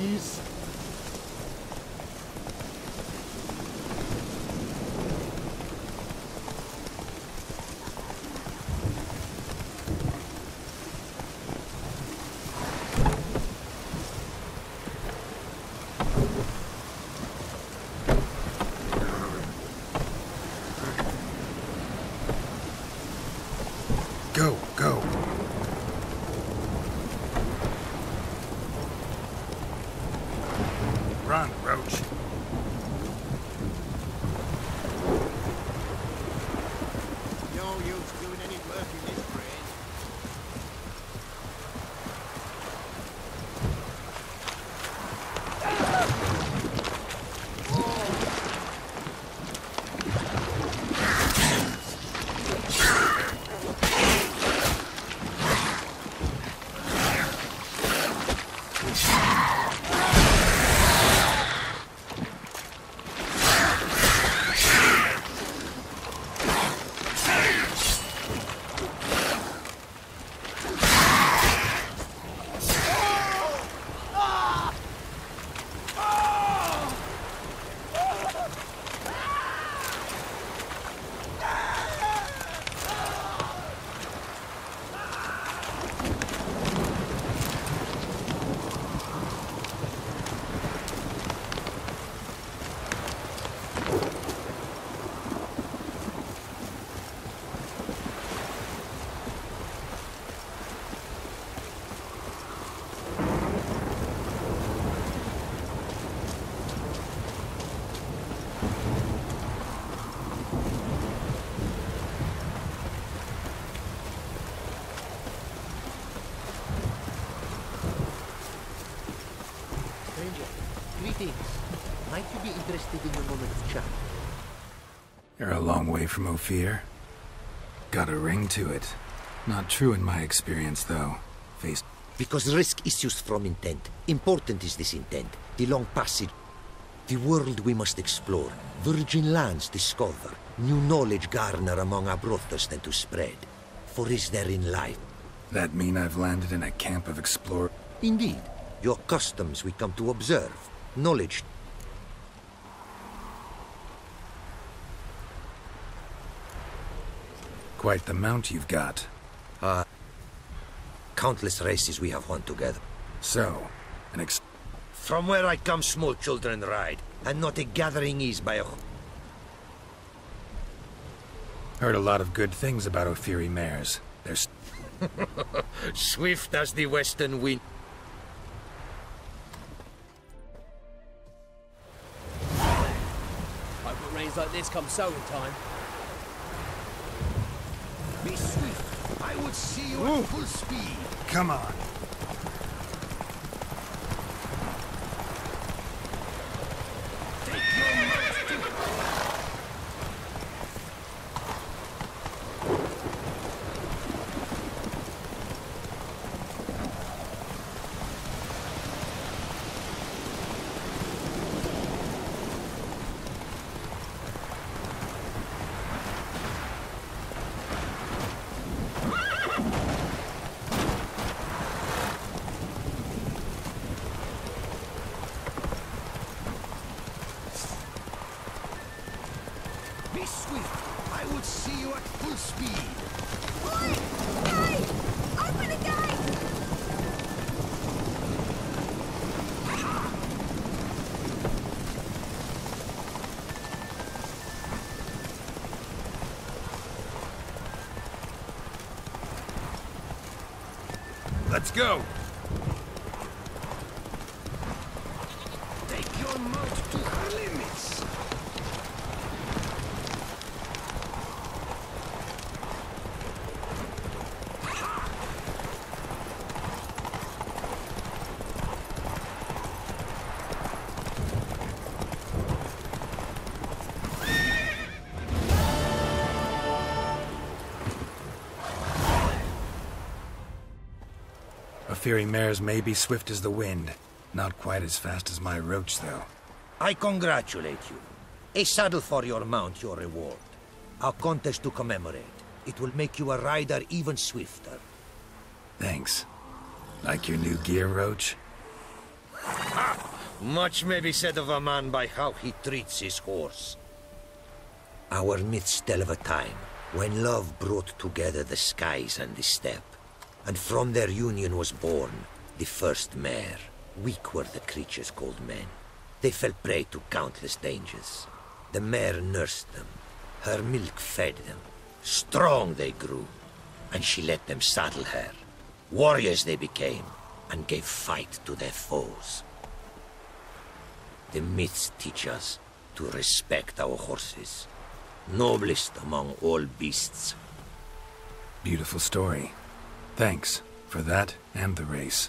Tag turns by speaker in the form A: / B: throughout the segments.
A: please?
B: Go, go. Run, Roach.
C: No use doing any work in this brain.
D: Stranger, greetings. Might you be interested in a moment of chat?
B: You're a long way from Ophir. Got a ring to it. Not true in my experience, though. Face...
D: Because risk issues from intent. Important is this intent. The long passage. The world we must explore. Virgin lands discover. New knowledge garner among our brothers than to spread. For is there in life?
B: That mean I've landed in a camp of explorers?
D: Indeed. Your customs we come to observe. Knowledge.
B: Quite the mount you've got.
D: Countless races we have won together.
B: So,
D: From where I come, small children ride, and not a gathering is by a...
B: Heard a lot of good things about Ophiri mares. They're
D: swift as the western wind.
E: Hope it rains like this come sowing time.
C: Be swift. I would see you at full speed.
B: Come on.
C: Take your might to... Be swift. I would see you at full speed.
F: Oi! Gate! Open the gate!
B: Let's go.
C: Take your might to her limits.
B: Ophiri mares may be swift as the wind. Not quite as fast as my Roach, though.
D: I congratulate you. A saddle for your mount, your reward. A contest to commemorate. It will make you a rider even swifter.
B: Thanks. Like your new gear, Roach?
C: Ha!
D: Much may be said of a man by how he treats his horse. Our myths tell of a time when love brought together the skies and the steppe, and from their union was born the first mare. Weak were the creatures called men. They fell prey to countless dangers. The mare nursed them. Her milk fed them. Strong they grew, and she let them saddle her. Warriors they became, and gave fight to their foes. The myths teach us to respect our horses, noblest among all beasts.
B: Beautiful story. Thanks for that and the race.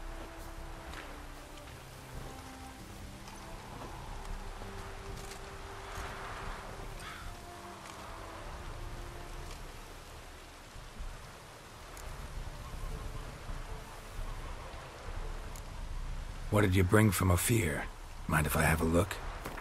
B: What did you bring from Ophir? Mind if I have a look?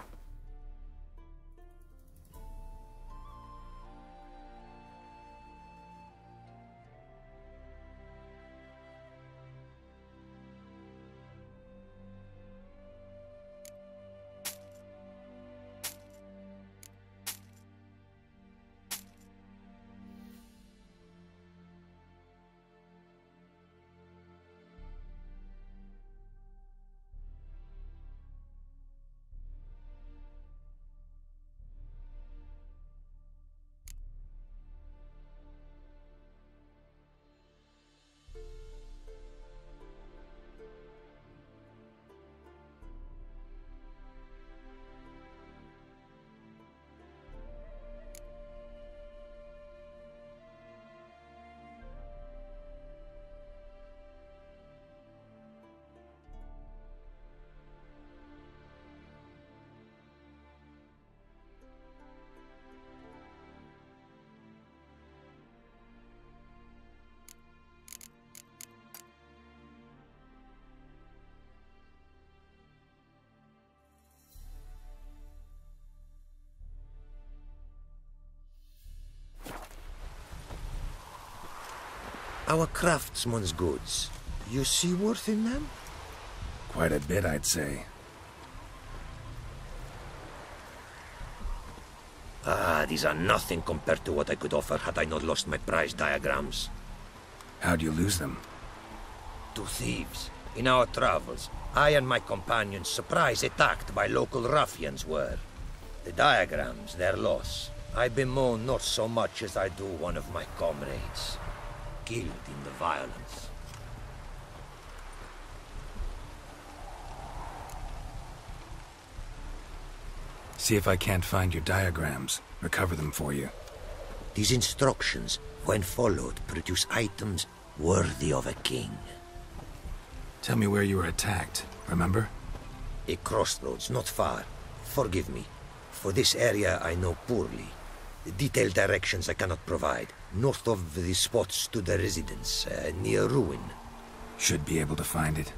D: Our craftsman's goods. You see worth in them?
B: Quite a bit, I'd say.
D: These are nothing compared to what I could offer had I not lost my prize diagrams.
B: How'd you lose them?
D: To thieves. In our travels, I and my companions surprise attacked by local ruffians were. The diagrams, their loss. I bemoan not so much as I do one of my comrades. Killed in the violence.
B: See if I can't find your diagrams. Recover them for you.
D: These instructions, when followed, produce items worthy of a king.
B: Tell me where you were attacked, remember?
D: A crossroads, not far. Forgive me. For this area I know poorly. The detailed directions I cannot provide. North of the spot stood a residence, near ruin.
B: Should be able to find it.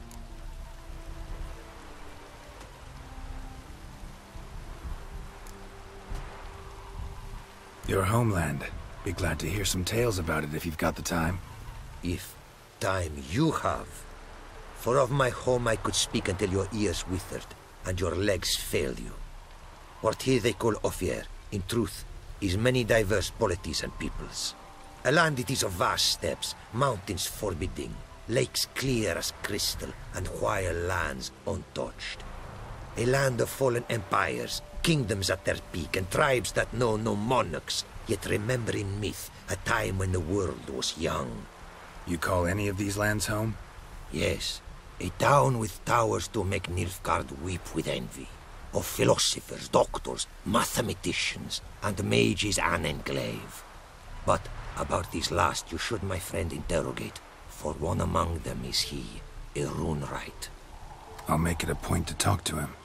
B: Your homeland. Be glad to hear some tales about it if you've got the time.
D: If time you have. For of my home I could speak until your ears withered, and your legs failed you. What here they call Ophir, in truth, is many diverse polities and peoples. A land it is of vast steppes, mountains forbidding, lakes clear as crystal, and wild lands untouched. A land of fallen empires, kingdoms at their peak, and tribes that know no monarchs, yet remember in myth a time when the world was young.
B: You call any of these lands home?
D: Yes, a town with towers to make Nilfgaard weep with envy. Of philosophers, doctors, mathematicians, and mages an enclave. But about these last you should, my friend, interrogate, for one among them is he, a Runewright.
B: I'll make it a point to talk to him.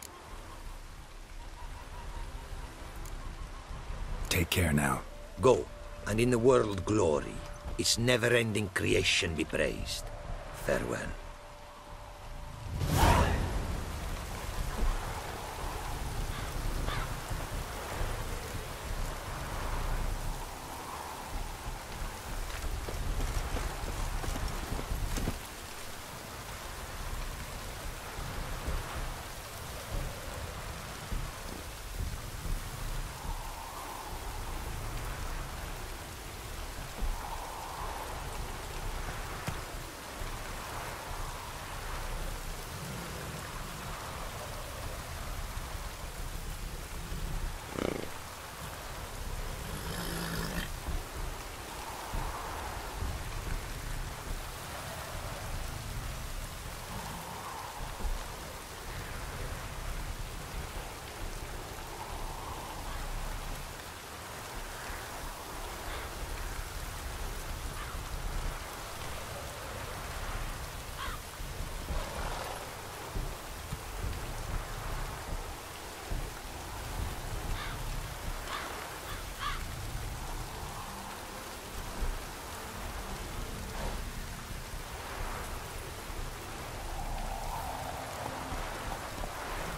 B: Take care now.
D: Go, and in the world glory, its never-ending creation be praised. Farewell.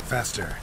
B: Faster.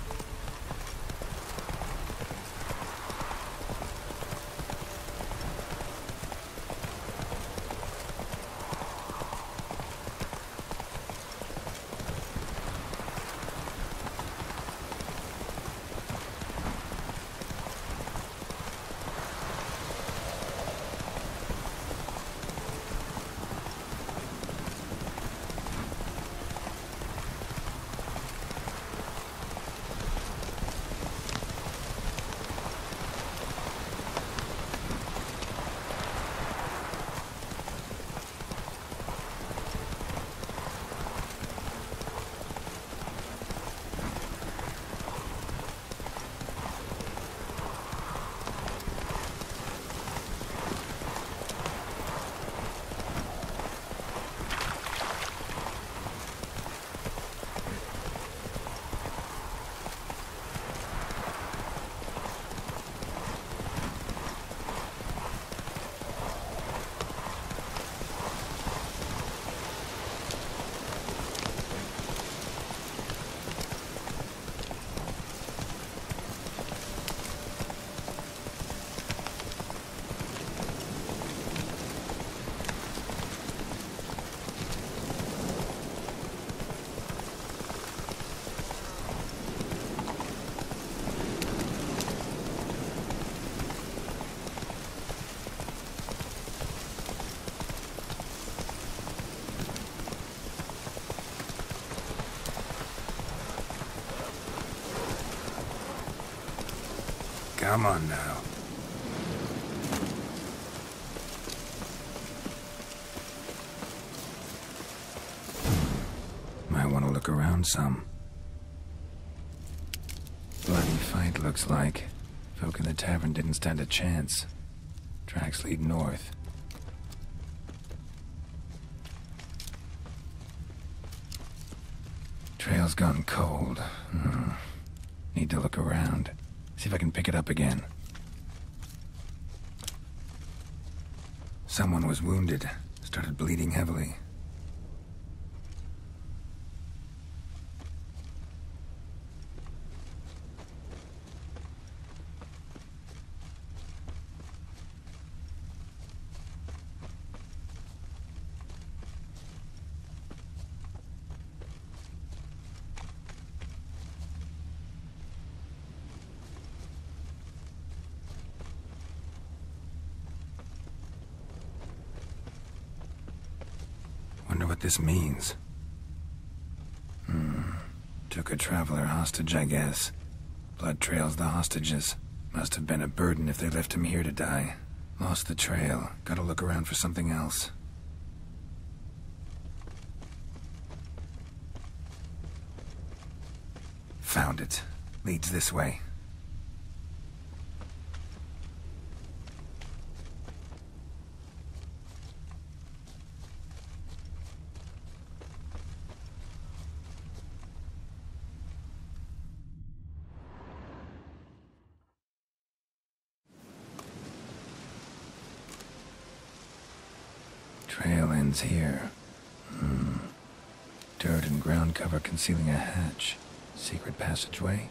B: Come on now. Might want to look around some. Bloody fight, looks like. Folk in the tavern didn't stand a chance. Tracks lead north. Trail's gone cold. Need to look around. See if I can pick it up again. Someone was wounded. Started bleeding heavily. Wonder what this means. Took a traveler hostage, I guess. Blood trails the hostages. Must have been a burden if they left him here to die. Lost the trail. Gotta look around for something else. Found it. Leads this way. Trail ends here. Dirt and ground cover concealing a hatch. Secret passageway?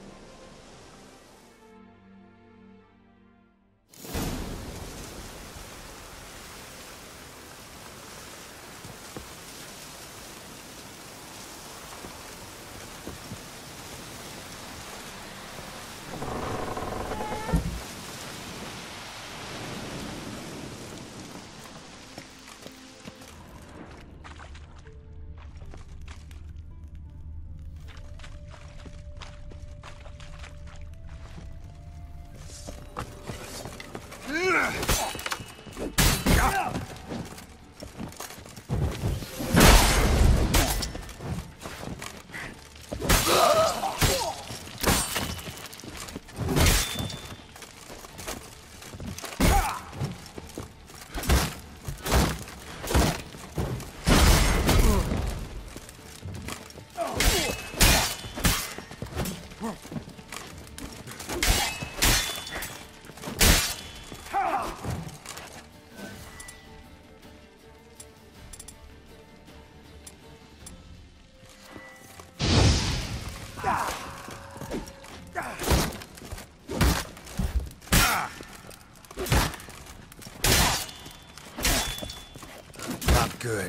B: good.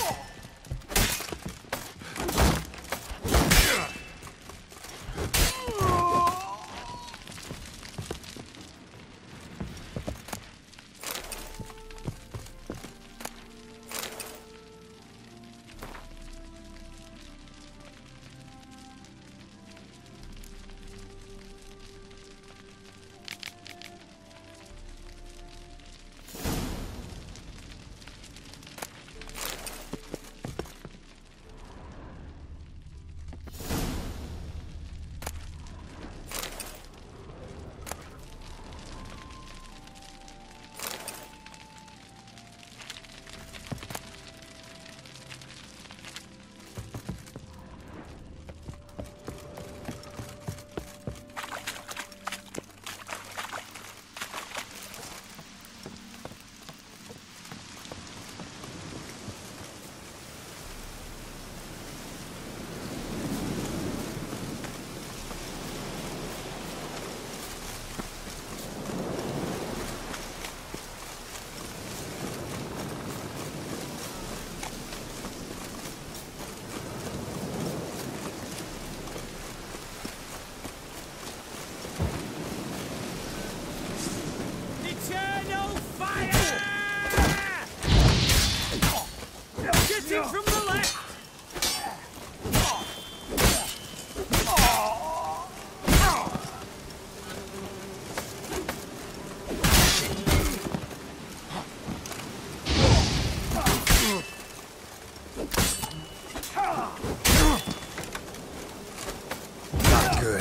E: Eternal fire! Get in from the left!
B: Not good.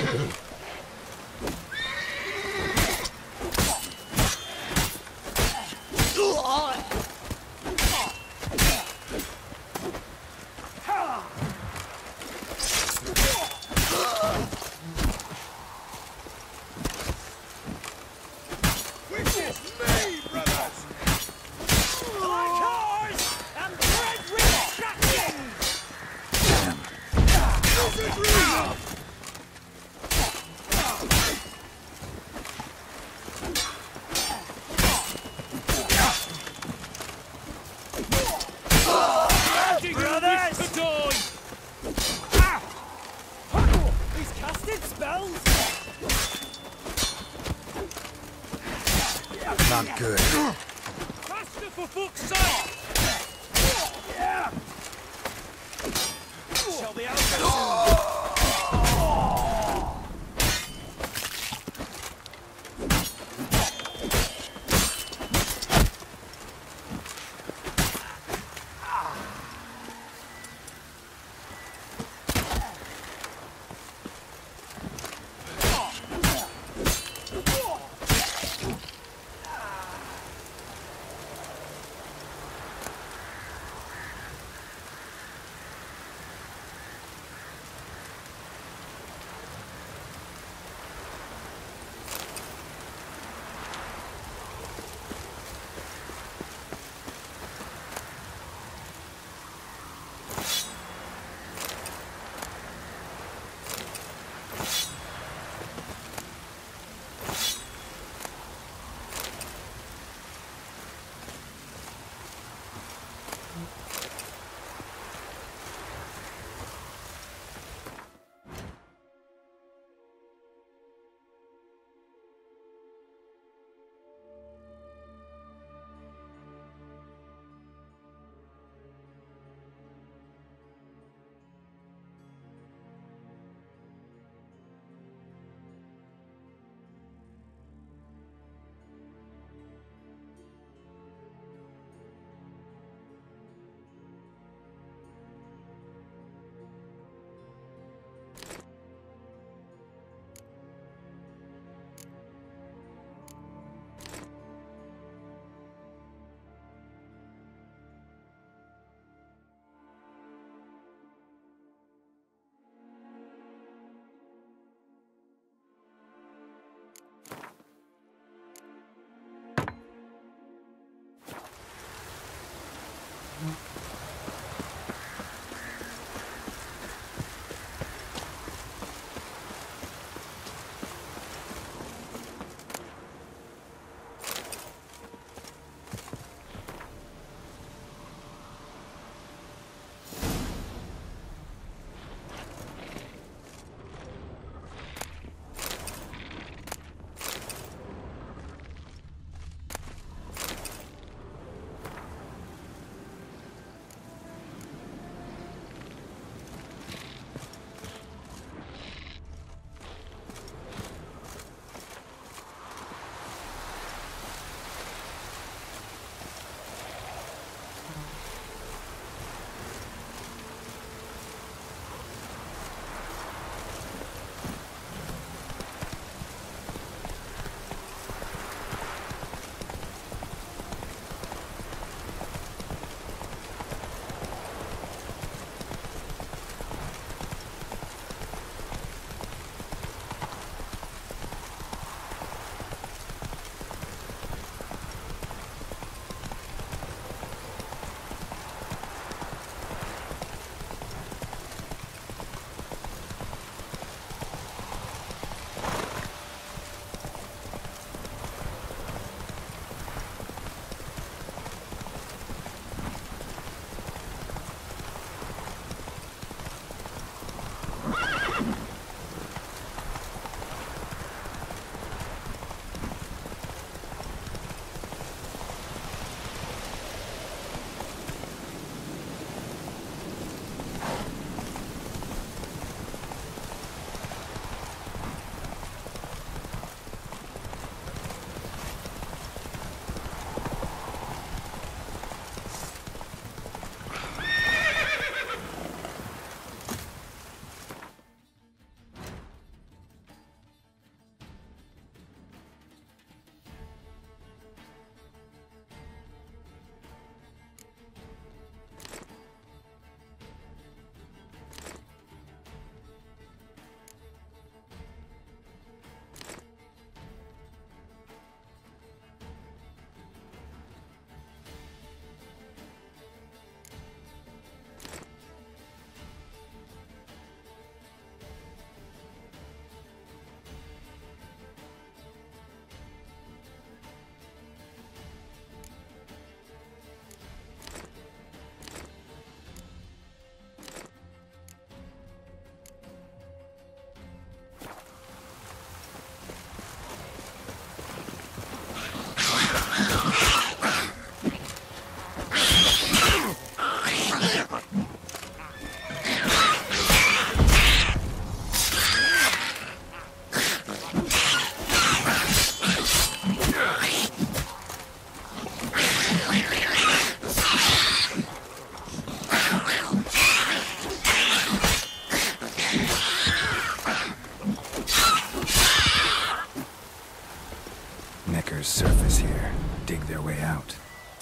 B: Not good.
E: Faster for fuck's sake! Shall be out soon.
B: here, dig their way out.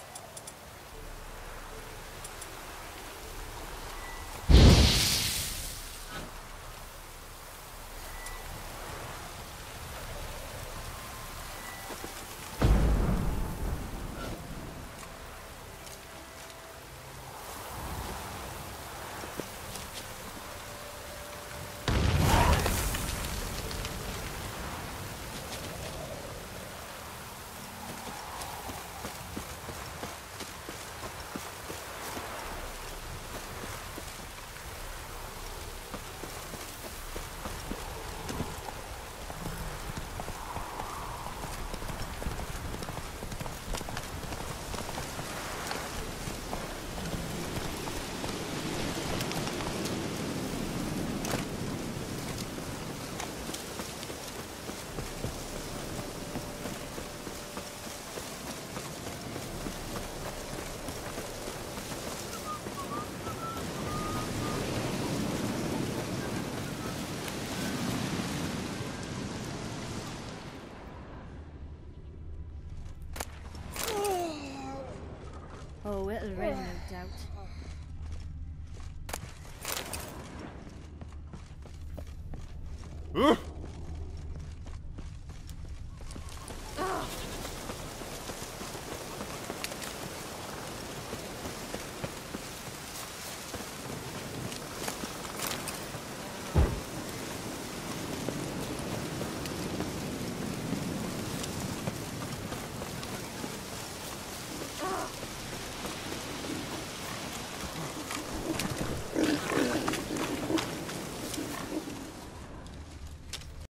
F: Oh, it'll rain, no doubt.